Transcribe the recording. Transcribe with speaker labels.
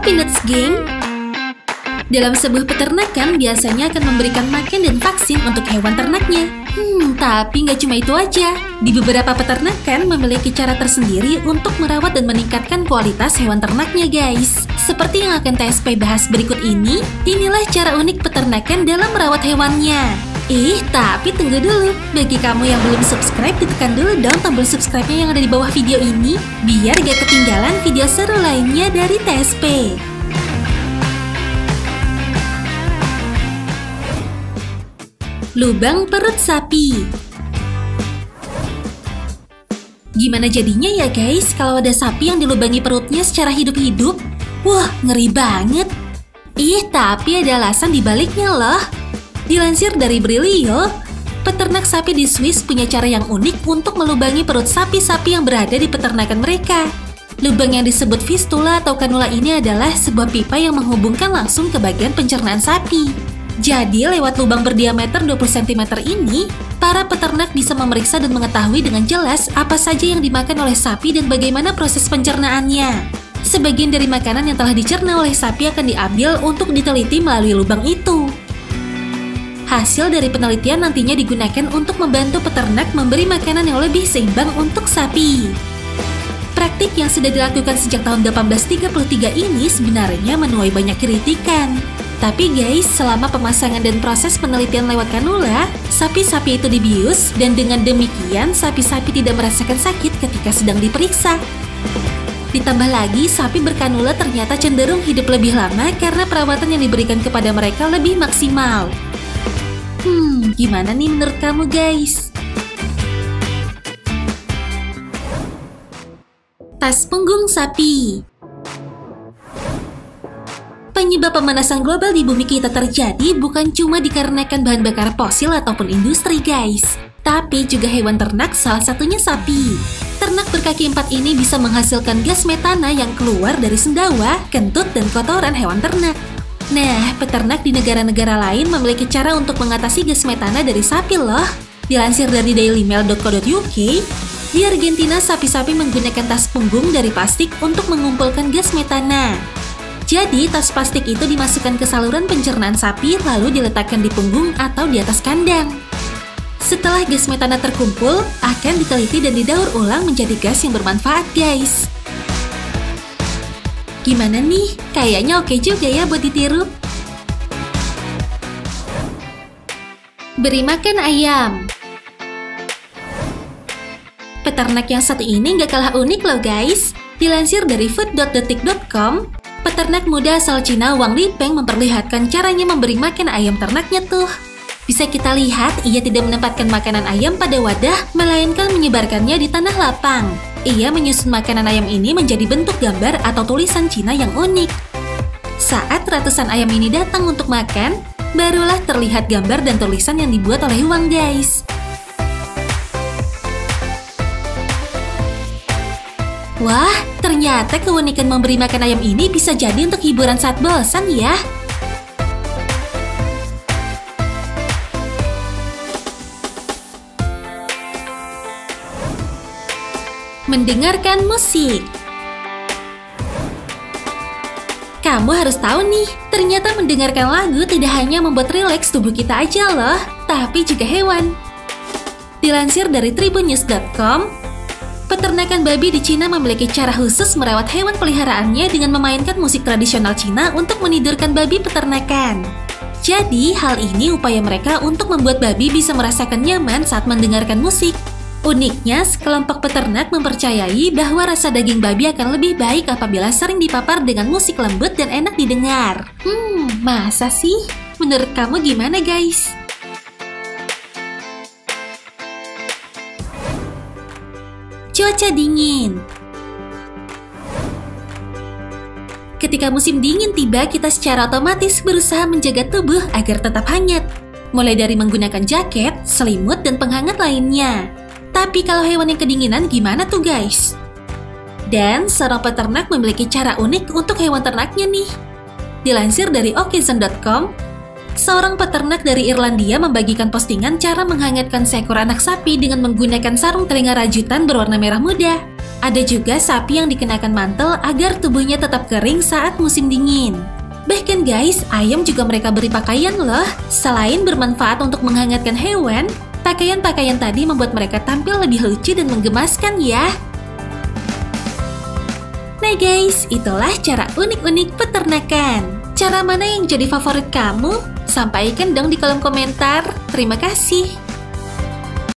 Speaker 1: Peanuts Gang? Dalam sebuah peternakan biasanya akan memberikan makan dan vaksin untuk hewan ternaknya. Tapi nggak cuma itu aja. Di beberapa peternakan memiliki cara tersendiri untuk merawat dan meningkatkan kualitas hewan ternaknya, guys. Seperti yang akan TSP bahas berikut ini, inilah cara unik peternakan dalam merawat hewannya. Tapi tunggu dulu. Bagi kamu yang belum subscribe, ditekan dulu dong tombol subscribe-nya yang ada di bawah video ini, biar gak ketinggalan video seru lainnya dari TSP. Lubang perut sapi. Gimana jadinya ya guys kalau ada sapi yang dilubangi perutnya secara hidup-hidup? Wah, ngeri banget. Tapi ada alasan dibaliknya loh. Dilansir dari Brilio, peternak sapi di Swiss punya cara yang unik untuk melubangi perut sapi-sapi yang berada di peternakan mereka. Lubang yang disebut fistula atau kanula ini adalah sebuah pipa yang menghubungkan langsung ke bagian pencernaan sapi. Jadi, lewat lubang berdiameter 20 cm ini, para peternak bisa memeriksa dan mengetahui dengan jelas apa saja yang dimakan oleh sapi dan bagaimana proses pencernaannya. Sebagian dari makanan yang telah dicerna oleh sapi akan diambil untuk diteliti melalui lubang itu. Hasil dari penelitian nantinya digunakan untuk membantu peternak memberi makanan yang lebih seimbang untuk sapi. Praktik yang sudah dilakukan sejak tahun 1833 ini sebenarnya menuai banyak kritikan. Tapi guys, selama pemasangan dan proses penelitian lewat kanula, sapi-sapi itu dibius dan dengan demikian sapi-sapi tidak merasakan sakit ketika sedang diperiksa. Ditambah lagi, sapi berkanula ternyata cenderung hidup lebih lama karena perawatan yang diberikan kepada mereka lebih maksimal. Gimana nih menurut kamu guys? Tas punggung sapi. Penyebab pemanasan global di bumi kita terjadi bukan cuma dikarenakan bahan bakar fosil ataupun industri guys, tapi juga hewan ternak, salah satunya sapi. Ternak berkaki 4 ini bisa menghasilkan gas metana yang keluar dari sendawa, kentut, dan kotoran hewan ternak. Nah, peternak di negara-negara lain memiliki cara untuk mengatasi gas metana dari sapi loh. Dilansir dari dailymail.co.uk, di Argentina sapi-sapi menggunakan tas punggung dari plastik untuk mengumpulkan gas metana. Jadi, tas plastik itu dimasukkan ke saluran pencernaan sapi lalu diletakkan di punggung atau di atas kandang. Setelah gas metana terkumpul, akan diteliti dan didaur ulang menjadi gas yang bermanfaat guys. Gimana nih? Kayaknya oke juga ya buat ditiru. Beri makan ayam. Peternak yang satu ini nggak kalah unik loh guys. Dilansir dari food.detik.com, peternak muda asal Cina Wang Lipeng memperlihatkan caranya memberi makan ayam ternaknya tuh. Bisa kita lihat, ia tidak menempatkan makanan ayam pada wadah, melainkan menyebarkannya di tanah lapang. Ia menyusun makanan ayam ini menjadi bentuk gambar atau tulisan Cina yang unik. Saat ratusan ayam ini datang untuk makan, barulah terlihat gambar dan tulisan yang dibuat oleh Wang guys. Wah, ternyata keunikan memberi makan ayam ini bisa jadi untuk hiburan saat bosan ya. Mendengarkan musik. Kamu harus tahu nih, ternyata mendengarkan lagu tidak hanya membuat rileks tubuh kita aja loh, tapi juga hewan. Dilansir dari tribunnews.com, peternakan babi di Cina memiliki cara khusus merawat hewan peliharaannya dengan memainkan musik tradisional Cina untuk menidurkan babi peternakan. Jadi, hal ini upaya mereka untuk membuat babi bisa merasakan nyaman saat mendengarkan musik. Uniknya, sekelompok peternak mempercayai bahwa rasa daging babi akan lebih baik apabila sering dipapar dengan musik lembut dan enak didengar. Masa sih? Menurut kamu gimana guys? Cuaca dingin. Ketika musim dingin tiba, kita secara otomatis berusaha menjaga tubuh agar tetap hangat. Mulai dari menggunakan jaket, selimut, dan penghangat lainnya. Tapi kalau hewan yang kedinginan gimana tuh guys? Dan seorang peternak memiliki cara unik untuk hewan ternaknya nih. Dilansir dari okezon.com, Seorang peternak dari Irlandia membagikan postingan cara menghangatkan seekor anak sapi dengan menggunakan sarung telinga rajutan berwarna merah muda. Ada juga sapi yang dikenakan mantel agar tubuhnya tetap kering saat musim dingin. Bahkan guys, ayam juga mereka beri pakaian loh. Selain bermanfaat untuk menghangatkan hewan, pakaian-pakaian tadi membuat mereka tampil lebih lucu dan menggemaskan ya. Nah guys, itulah cara unik-unik peternakan. Cara mana yang jadi favorit kamu? Sampaikan dong di kolom komentar. Terima kasih.